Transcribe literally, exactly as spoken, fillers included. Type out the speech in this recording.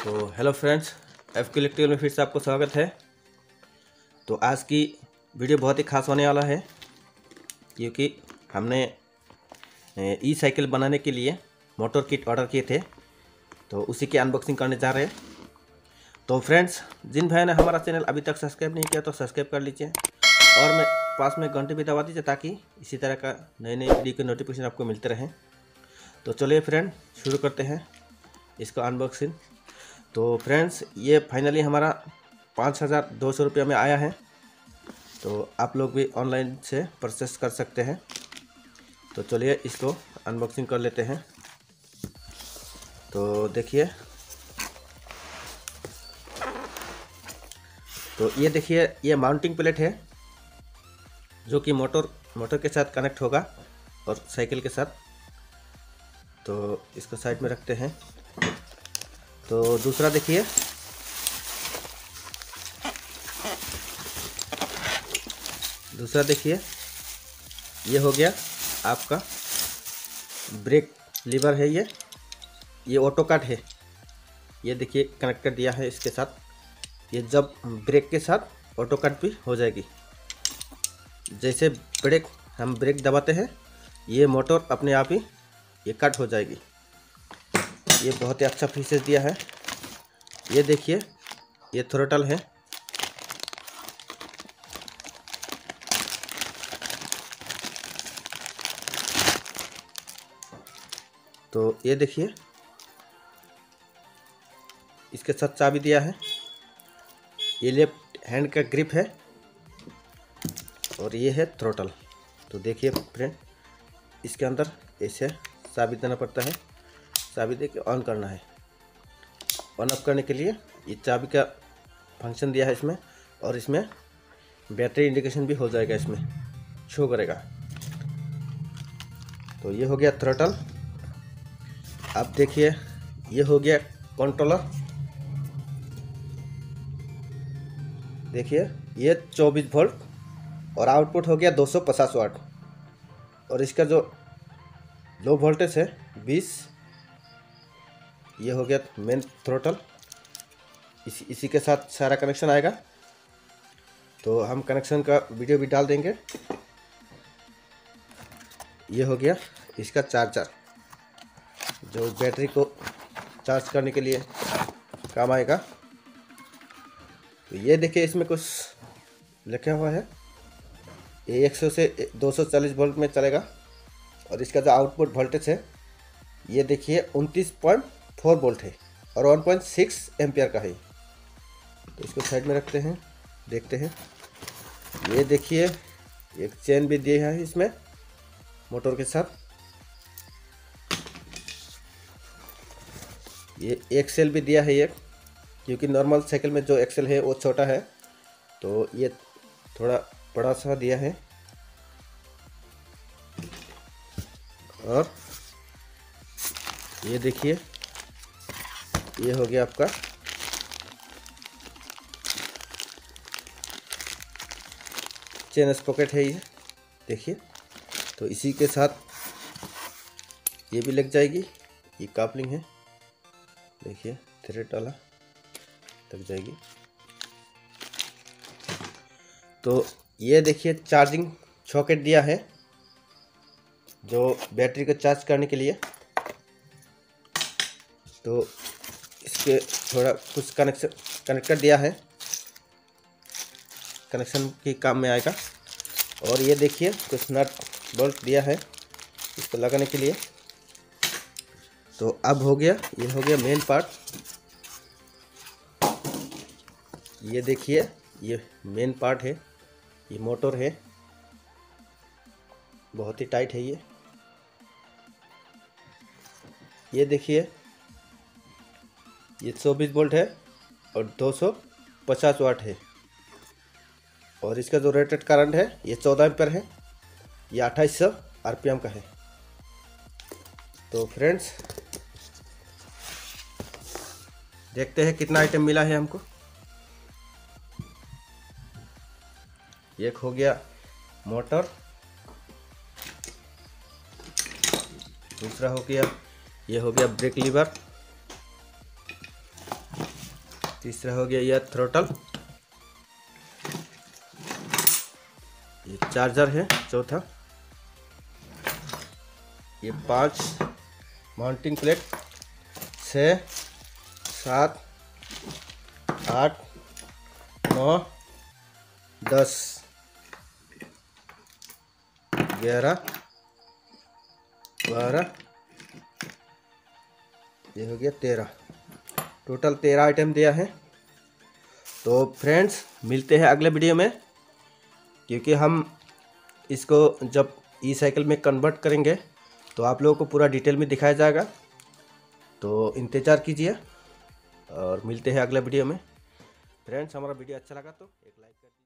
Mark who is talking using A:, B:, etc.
A: तो hello friends, F K electrical में फिर से आपको स्वागत है। तो आज की वीडियो बहुत ही खास होने वाला है, क्योंकि हमने ई साइकिल बनाने के लिए मोटर किट ऑर्डर किए थे, तो उसी की अनबॉक्सिंग करने जा रहे हैं। तो फ्रेंड्स, जिन भाई ने हमारा चैनल अभी तक सब्सक्राइब नहीं किया तो सब्सक्राइब कर लीजिए और मैं पास में घंटे भी दबा दीजिए, ताकि इसी तरह का नई नई वीडियो के नोटिफिकेशन आपको मिलते रहें। तो चलिए फ्रेंड, शुरू करते हैं इसका अनबॉक्सिंग। तो फ्रेंड्स, ये फाइनली हमारा पाँच हज़ार दो सौ रुपये में आया है। तो आप लोग भी ऑनलाइन से परचेस कर सकते हैं। तो चलिए इसको अनबॉक्सिंग कर लेते हैं। तो देखिए, तो ये देखिए, ये माउंटिंग प्लेट है जो कि मोटर मोटर के साथ कनेक्ट होगा और साइकिल के साथ। तो इसको साइड में रखते हैं। तो दूसरा देखिए, दूसरा देखिए ये हो गया आपका ब्रेक लीवर है। ये ये ऑटो कट है। ये देखिए कनेक्ट कर दिया है इसके साथ। ये जब ब्रेक के साथ ऑटो कट भी हो जाएगी। जैसे ब्रेक हम ब्रेक दबाते हैं, ये मोटर अपने आप ही ये कट हो जाएगी। ये बहुत ही अच्छा फीचर्स दिया है। ये देखिए, ये थ्रोटल है। तो ये देखिए, इसके साथ चाबी दिया है। ये लेफ्ट हैंड का ग्रिप है और ये है थ्रोटल। तो देखिए फ्रेंड, इसके अंदर ऐसे चाबी देना पड़ता है। चाबी दे के ऑन करना है। ऑन ऑफ करने के लिए ये चाबी का फंक्शन दिया है इसमें, और इसमें बैटरी इंडिकेशन भी हो जाएगा, इसमें शो करेगा। तो ये हो गया थ्रोटल। अब देखिए, ये हो गया कंट्रोलर। देखिए, ये चौबीस वोल्ट और आउटपुट हो गया दो सौ पचास वाट। और इसका जो लो वोल्टेज है बीस। ये हो गया मेन थ्रोटल। इसी इसी के साथ सारा कनेक्शन आएगा। तो हम कनेक्शन का वीडियो भी डाल देंगे। ये हो गया इसका चार्जर, जो बैटरी को चार्ज करने के लिए काम आएगा। तो ये देखिए, इसमें कुछ लिखा हुआ है। ये सौ से दो सौ चालीस वोल्ट में चलेगा। और इसका जो आउटपुट वोल्टेज है, ये देखिए उनतीस पॉइंट फोर वोल्ट है और वन पॉइंट सिक्स एम्पियर का है। तो इसको साइड में रखते हैं, देखते हैं। ये देखिए, एक चेन भी दिया है इसमें मोटर के साथ। ये एक्सेल भी दिया है एक, क्योंकि नॉर्मल साइकिल में जो एक्सेल है वो छोटा है, तो ये थोड़ा बड़ा सा दिया है। और ये देखिए, ये हो गया आपका चेन स्पॉकेट है। ये देखिए, तो इसी के साथ ये भी लग जाएगी। ये कापलिंग है, देखिए थ्रेड वाला लग जाएगी। तो ये देखिए, चार्जिंग सॉकेट दिया है, जो बैटरी को चार्ज करने के लिए। तो इसके थोड़ा कुछ कनेक्शन कनेक्टर दिया है, कनेक्शन के काम में आएगा। और ये देखिए, कुछ नट बोल्ट दिया है इसको लगाने के लिए। तो अब हो गया, ये हो गया मेन पार्ट। ये देखिए, ये मेन पार्ट है। ये मोटर है, बहुत ही टाइट है ये। ये देखिए, ये चौबीस वोल्ट है और दो सौ पचास वाट है। और इसका जो रेटेड करंट है, ये चौदह एम्पियर है। ये अट्ठाईस सौ आरपीएम का है। तो फ्रेंड्स, देखते हैं कितना आइटम मिला है हमको। एक हो गया मोटर, दूसरा हो गया, ये हो गया ब्रेक लीवर, तीसरा हो गया यह थ्रोटल, ये चार्जर है चौथा, ये पांच माउंटिंग प्लेट, छः सात आठ नौ दस ग्यारह बारह, ये हो गया तेरह, टोटल तेरह आइटम दिया है। तो फ्रेंड्स मिलते हैं अगले वीडियो में, क्योंकि हम इसको जब ई साइकिल में कन्वर्ट करेंगे तो आप लोगों को पूरा डिटेल में दिखाया जाएगा, तो इंतज़ार कीजिए और मिलते हैं अगले वीडियो में। फ्रेंड्स हमारा वीडियो अच्छा लगा तो एक लाइक कर